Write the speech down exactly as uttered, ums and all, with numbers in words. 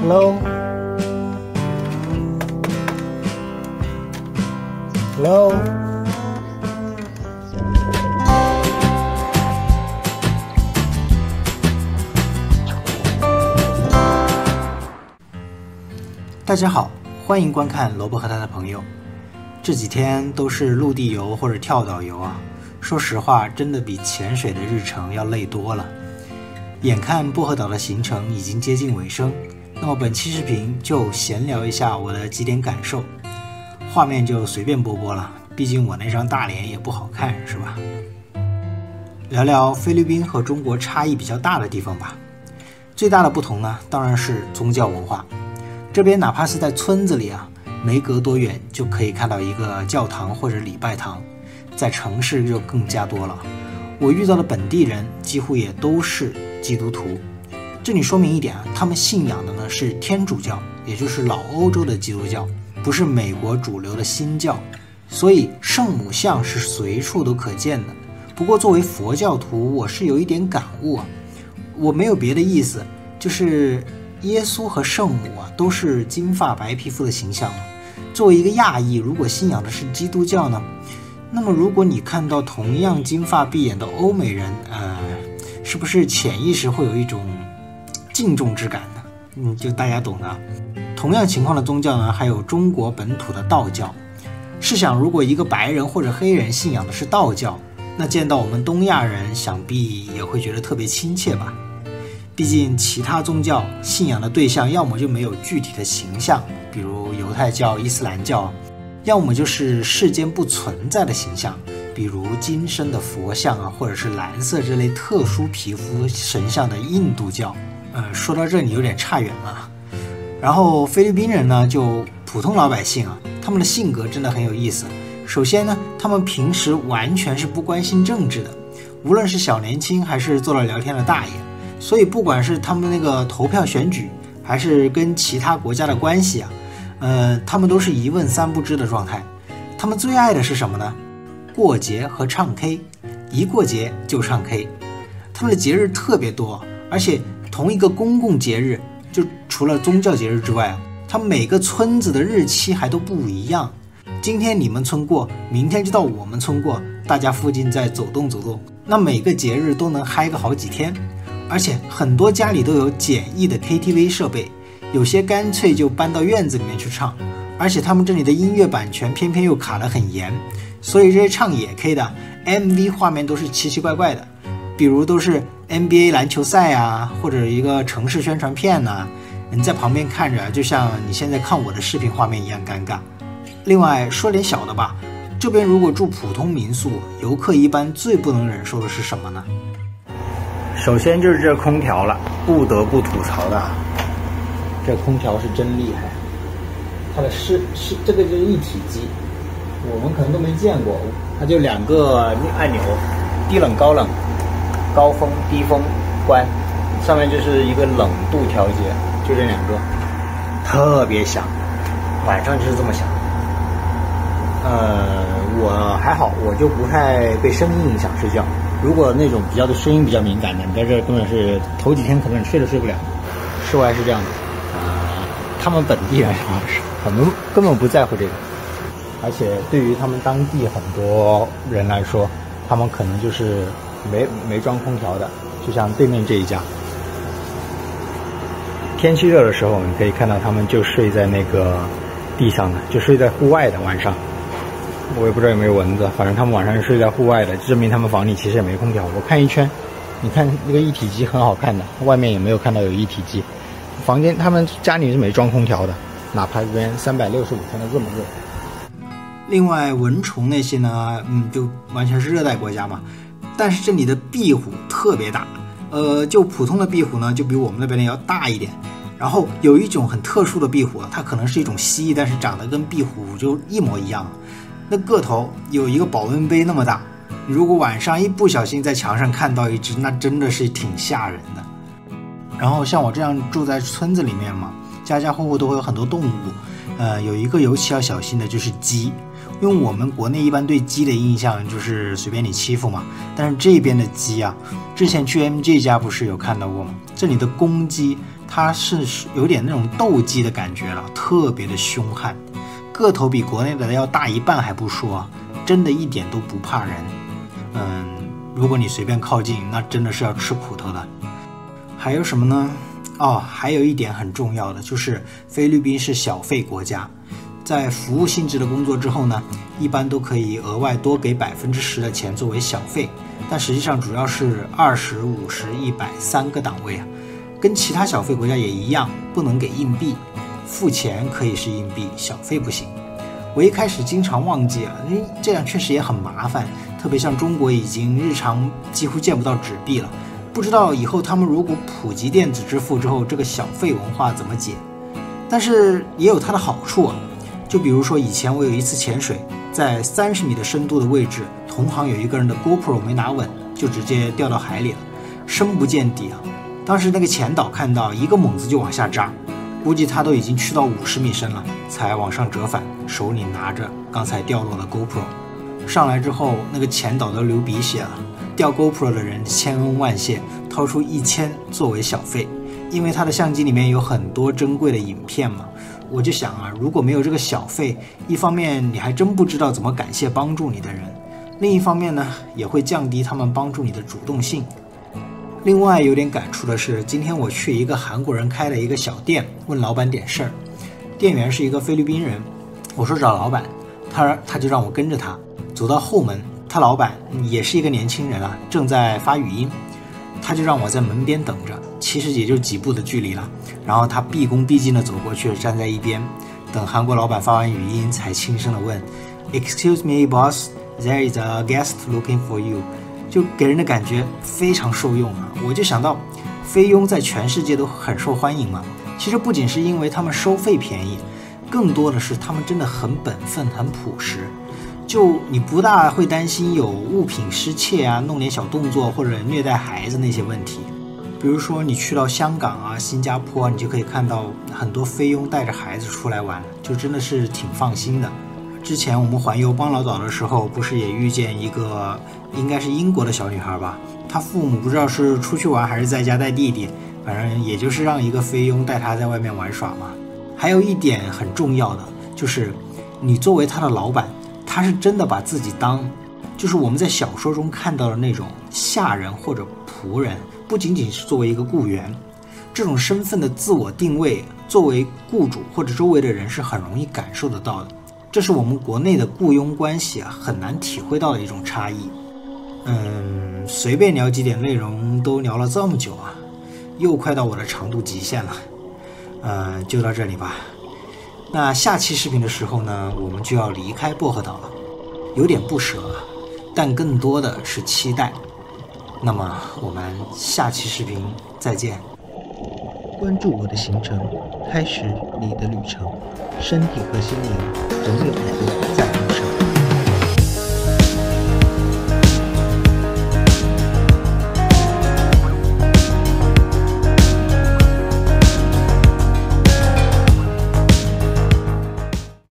Hello Hello 大家好，欢迎观看萝卜和他的朋友。这几天都是陆地游或者跳岛游啊，说实话真的比潜水的日程要累多了。眼看薄荷岛的行程已经接近尾声，那么本期视频就闲聊一下我的几点感受，画面就随便播播了，毕竟我那张大脸也不好看，是吧？聊聊菲律宾和中国差异比较大的地方吧。最大的不同呢，当然是宗教文化。这边哪怕是在村子里啊，没隔多远就可以看到一个教堂或者礼拜堂，在城市就更加多了。我遇到的本地人几乎也都是基督徒。这里说明一点啊，他们信仰的呢是天主教，也就是老欧洲的基督教，不是美国主流的新教，所以圣母像是随处都可见的。不过作为佛教徒，我是有一点感悟啊，我没有别的意思，就是耶稣和圣母啊都是金发白皮肤的形象。作为一个亚裔，如果信仰的是基督教呢，那么如果你看到同样金发碧眼的欧美人，呃，是不是潜意识会有一种敬重之感呢？嗯，就大家懂的。同样情况的宗教呢，还有中国本土的道教。试想，如果一个白人或者黑人信仰的是道教，那见到我们东亚人，想必也会觉得特别亲切吧。毕竟其他宗教信仰的对象要么就没有具体的形象，比如犹太教、伊斯兰教，要么就是世间不存在的形象，比如金身的佛像啊，或者是蓝色这类特殊皮肤神像的印度教。呃，说到这里有点差远了。然后菲律宾人呢，就普通老百姓啊，他们的性格真的很有意思。首先呢，他们平时完全是不关心政治的，无论是小年轻还是坐着聊天的大爷。所以不管是他们那个投票选举，还是跟其他国家的关系啊，呃，他们都是一问三不知的状态。他们最爱的是什么呢？过节和唱 K， 一过节就唱 K。他们的节日特别多，而且同一个公共节日，就除了宗教节日之外啊，他们每个村子的日期还都不一样。今天你们村过，明天就到我们村过，大家附近再走动走动，那每个节日都能嗨个好几天。而且很多家里都有简易的 K T V 设备，有些干脆就搬到院子里面去唱。而且他们这里的音乐版权偏偏又卡得很严，所以这些唱野 K 的 M V 画面都是奇奇怪怪的，比如都是 N B A 篮球赛啊，或者一个城市宣传片啊，你在旁边看着就像你现在看我的视频画面一样尴尬。另外说点小的吧，这边如果住普通民宿，游客一般最不能忍受的是什么呢？首先就是这空调了，不得不吐槽的，这空调是真厉害。它的是是这个就是一体机，我们可能都没见过。它就两个按钮，低冷高冷，高风低风关，上面就是一个冷度调节，就这两个，特别响，晚上就是这么响。呃，我还好，我就不太被声音影响睡觉。如果那种比较的声音比较敏感的，你在这根本是头几天可能你睡都睡不了。室外是这样的，呃，他们本地人可能根本不在乎这个，而且对于他们当地很多人来说，他们可能就是没没装空调的，就像对面这一家。天气热的时候，你可以看到他们就睡在那个地上的，就睡在户外的晚上。我也不知道有没有蚊子，反正他们晚上是睡在户外的，证明他们房里其实也没空调。我看一圈，你看那个一体机很好看的，外面也没有看到有一体机。房间他们家里是没装空调的，哪怕这边三百六十五天都这么热。另外蚊虫那些呢，嗯，就完全是热带国家嘛。但是这里的壁虎特别大，呃，就普通的壁虎呢，就比我们那边的要大一点。然后有一种很特殊的壁虎，它可能是一种蜥蜴，但是长得跟壁虎就一模一样。那个头有一个保温杯那么大，你如果晚上一不小心在墙上看到一只，那真的是挺吓人的。然后像我这样住在村子里面嘛，家家户户都会有很多动物，呃，有一个尤其要小心的就是鸡，因为我们国内一般对鸡的印象就是随便你欺负嘛，但是这边的鸡啊，之前去 M J 家不是有看到过吗？这里的公鸡他是有点那种斗鸡的感觉了，特别的凶悍，个头比国内的要大一半还不说，真的一点都不怕人。嗯，如果你随便靠近，那真的是要吃苦头的。还有什么呢？哦，还有一点很重要的就是菲律宾是小费国家，在服务性质的工作之后呢，一般都可以额外多给百分之十的钱作为小费，但实际上主要是二十、五十、一百三个档位啊。跟其他小费国家也一样，不能给硬币，付钱可以是硬币，小费不行。我一开始经常忘记啊，因为这样确实也很麻烦，特别像中国已经日常几乎见不到纸币了。不知道以后他们如果普及电子支付之后，这个小费文化怎么解？但是也有它的好处啊，就比如说以前我有一次潜水，在三十米的深度的位置，同行有一个人的 GoPro 没拿稳，就直接掉到海里了，深不见底啊！当时那个潜导看到，一个猛子就往下扎，估计他都已经去到五十米深了，才往上折返，手里拿着刚才掉落的 GoPro。上来之后，那个潜导都流鼻血了。掉 GoPro 的人千恩万谢，掏出一千作为小费，因为他的相机里面有很多珍贵的影片嘛。我就想啊，如果没有这个小费，一方面你还真不知道怎么感谢帮助你的人，另一方面呢，也会降低他们帮助你的主动性。另外有点感触的是，今天我去一个韩国人开的一个小店，问老板点事儿，店员是一个菲律宾人，我说找老板，他他就让我跟着他走到后门。他老板也是一个年轻人啊，正在发语音，他就让我在门边等着，其实也就几步的距离了。然后他毕恭毕敬地走过去，站在一边，等韩国老板发完语音，才轻声地问 ：“Excuse me, boss, there is a guest looking for you。”就给人的感觉非常受用啊！我就想到，菲佣在全世界都很受欢迎嘛。其实不仅是因为他们收费便宜，更多的是他们真的很本分、很朴实。就你不大会担心有物品失窃啊，弄点小动作或者虐待孩子那些问题。比如说你去到香港啊、新加坡啊，你就可以看到很多菲佣带着孩子出来玩，就真的是挺放心的。之前我们环游邦劳岛的时候，不是也遇见一个应该是英国的小女孩吧？她父母不知道是出去玩还是在家带弟弟，反正也就是让一个菲佣带她在外面玩耍嘛。还有一点很重要的就是，你作为她的老板，他是真的把自己当，就是我们在小说中看到的那种下人或者仆人，不仅仅是作为一个雇员，这种身份的自我定位，作为雇主或者周围的人是很容易感受得到的。这是我们国内的雇佣关系啊，很难体会到的一种差异。嗯，随便聊几点内容都聊了这么久啊，又快到我的长度极限了。嗯，就到这里吧。那下期视频的时候呢，我们就要离开薄荷岛了，有点不舍，但更多的是期待。那么我们下期视频再见。关注我的行程，开始你的旅程，身体和心灵总有一个在。